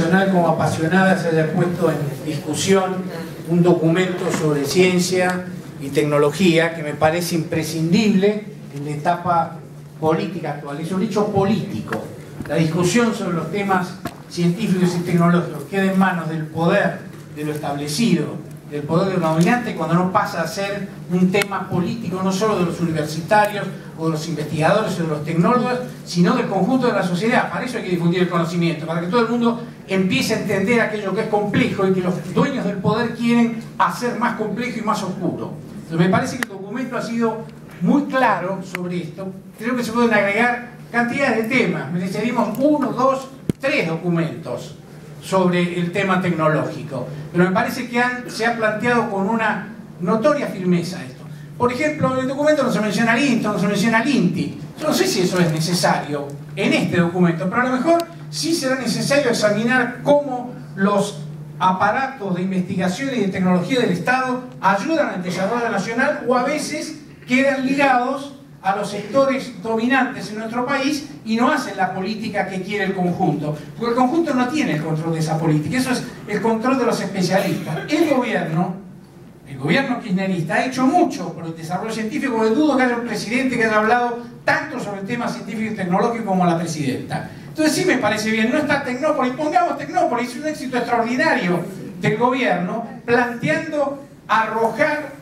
nacional como apasionada se haya puesto en discusión un documento sobre ciencia y tecnología que me parece imprescindible en la etapa política actual. Es un hecho político. La discusión sobre los temas científicos y tecnológicos queda en manos del poder, de lo establecido, del poder de lo dominante, cuando no pasa a ser un tema político no solo de los universitarios o de los investigadores o de los tecnólogos, sino del conjunto de la sociedad. Para eso hay que difundir el conocimiento, para que todo el mundo empiece a entender aquello que es complejo y que los dueños del poder quieren hacer más complejo y más oscuro. Entonces me parece que el documento ha sido muy claro sobre esto. Creo que se pueden agregar cantidades de temas. Mereceríamos 1, 2, 3 documentos sobre el tema tecnológico, pero me parece que se ha planteado con una notoria firmeza esto. Por ejemplo, en el documento no se menciona el INTA, no se menciona el INTI. Yo no sé si eso es necesario en este documento, pero a lo mejor sí será necesario examinar cómo los aparatos de investigación y de tecnología del Estado ayudan al desarrollo nacional o a veces quedan ligados a los sectores dominantes en nuestro país y no hacen la política que quiere el conjunto, porque el conjunto no tiene el control de esa política, eso es el control de los especialistas. El gobierno kirchnerista ha hecho mucho por el desarrollo científico, porque dudo que haya un presidente que haya hablado tanto sobre el tema científico y tecnológico como la presidenta. Entonces sí me parece bien, no está Tecnópolis, pongamos Tecnópolis, es un éxito extraordinario del gobierno, planteando arrojar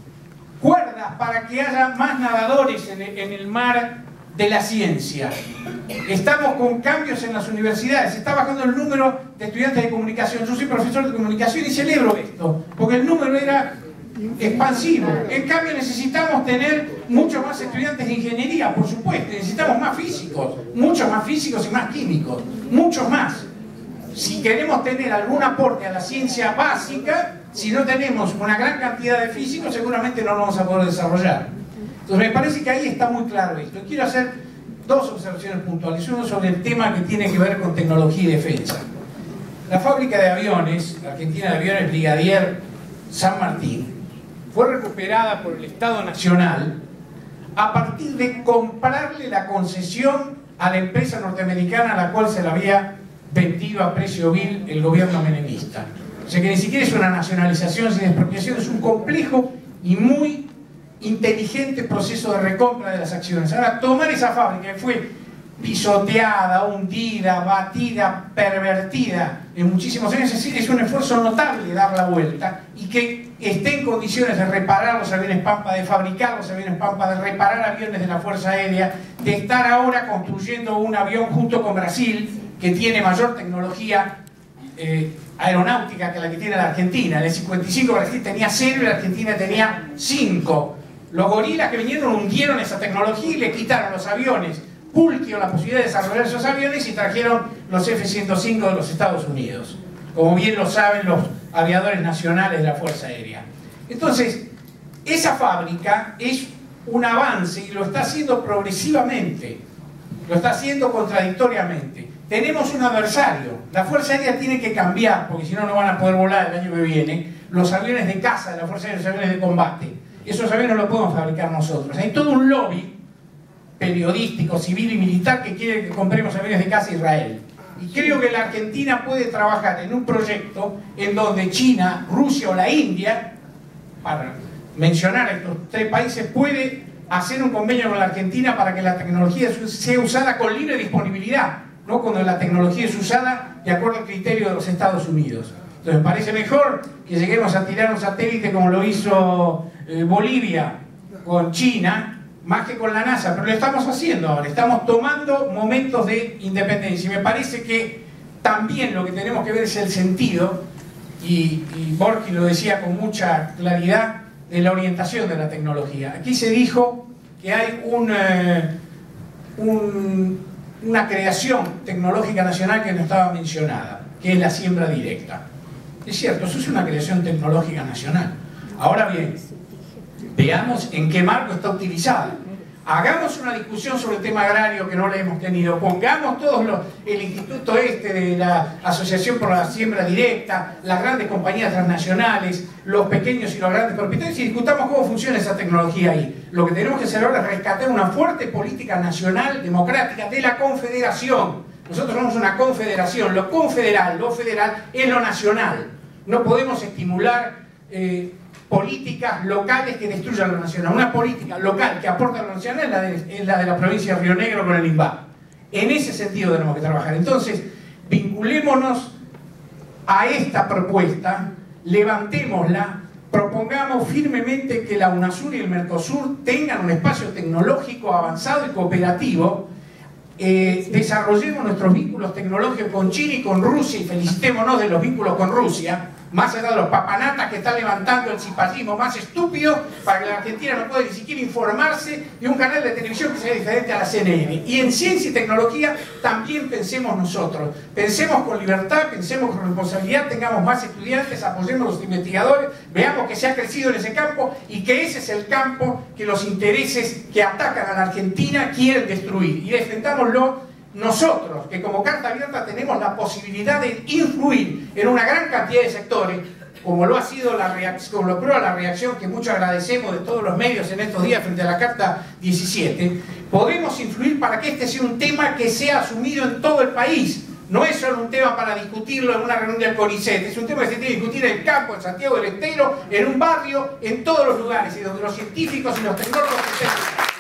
cuerdas para que haya más nadadores en el mar de la ciencia. Estamos con cambios en las universidades, se está bajando el número de estudiantes de comunicación. Yo soy profesor de comunicación y celebro esto, porque el número era expansivo. En cambio necesitamos tener muchos más estudiantes de ingeniería, por supuesto, necesitamos más físicos, muchos más físicos y más químicos, muchos más. Si queremos tener algún aporte a la ciencia básica, si no tenemos una gran cantidad de físicos, seguramente no lo vamos a poder desarrollar. Entonces me parece que ahí está muy claro esto. Quiero hacer 2 observaciones puntuales. Uno sobre el tema que tiene que ver con tecnología y defensa. La fábrica de aviones, la Argentina de Aviones Brigadier San Martín, fue recuperada por el Estado Nacional a partir de comprarle la concesión a la empresa norteamericana a la cual se la había vendido a precio vil el gobierno menemista. O sea que ni siquiera es una nacionalización sin expropiación, es un complejo y muy inteligente proceso de recompra de las acciones. Ahora, tomar esa fábrica que fue pisoteada, hundida, batida, pervertida en muchísimos años, es un esfuerzo notable dar la vuelta y que esté en condiciones de reparar los aviones Pampa, de fabricar los aviones Pampa, de reparar aviones de la Fuerza Aérea, de estar ahora construyendo un avión junto con Brasil que tiene mayor tecnología aeronáutica que la que tiene la Argentina. En el 55 Brasil tenía 0 y la Argentina tenía 5. Los gorilas que vinieron hundieron esa tecnología y le quitaron los aviones Pulquio la posibilidad de desarrollar esos aviones y trajeron los F-105 de los Estados Unidos, como bien lo saben los aviadores nacionales de la Fuerza Aérea. Entonces, esa fábrica es un avance y lo está haciendo progresivamente, lo está haciendo contradictoriamente. Tenemos un adversario, la Fuerza Aérea tiene que cambiar, porque si no, no van a poder volar el año que viene, los aviones de caza de la Fuerza Aérea, los aviones de combate. Esos aviones no los podemos fabricar nosotros. Hay todo un lobby periodístico, civil y militar que quiere que compremos aviones de caza a Israel. Y creo que la Argentina puede trabajar en un proyecto en donde China, Rusia o la India, para mencionar a estos 3 países, puede hacer un convenio con la Argentina para que la tecnología sea usada con libre disponibilidad, no cuando la tecnología es usada de acuerdo al criterio de los Estados Unidos. Entonces me parece mejor que lleguemos a tirar un satélite como lo hizo Bolivia con China, más que con la NASA, pero lo estamos haciendo ahora, estamos tomando momentos de independencia y me parece que también lo que tenemos que ver es el sentido, y Borges lo decía con mucha claridad, de la orientación de la tecnología. Aquí se dijo que hay una creación tecnológica nacional que no estaba mencionada, que es la siembra directa. Es cierto, eso es una creación tecnológica nacional. Ahora bien, veamos en qué marco está utilizada. Hagamos una discusión sobre el tema agrario que no la hemos tenido. Pongamos todos el instituto de la Asociación por la Siembra Directa, las grandes compañías transnacionales, los pequeños y los grandes propietarios y discutamos cómo funciona esa tecnología ahí. Lo que tenemos que hacer ahora es rescatar una fuerte política nacional democrática de la Confederación, Nosotros somos una confederación. Lo confederal, lo federal, es lo nacional. No podemos estimular políticas locales que destruyan lo nacional. Una política local que aporta a lo nacional es la de la provincia de Río Negro con el INVAP. En ese sentido tenemos que trabajar. Entonces, vinculémonos a esta propuesta, levantémosla, propongamos firmemente que la UNASUR y el Mercosur tengan un espacio tecnológico avanzado y cooperativo, desarrollemos nuestros vínculos tecnológicos con China y con Rusia y felicitémonos de los vínculos con Rusia, más allá de los papanatas que están levantando el cipallismo más estúpido para que la Argentina no pueda ni siquiera informarse de un canal de televisión que sea diferente a la CNN. Y en ciencia y tecnología también pensemos nosotros, pensemos con libertad, pensemos con responsabilidad, tengamos más estudiantes, apoyemos a los investigadores, veamos que se ha crecido en ese campo y que ese es el campo que los intereses que atacan a la Argentina quieren destruir, y defendámoslo nosotros, que como carta abierta tenemos la posibilidad de influir en una gran cantidad de sectores, como lo ha sido como lo prueba la reacción que mucho agradecemos de todos los medios en estos días frente a la Carta 17, podemos influir para que este sea un tema que sea asumido en todo el país. No es solo un tema para discutirlo en una reunión del CONICET, es un tema que se tiene que discutir en el campo, en Santiago del Estero, en un barrio, en todos los lugares, y donde los científicos y los tecnólogos estén.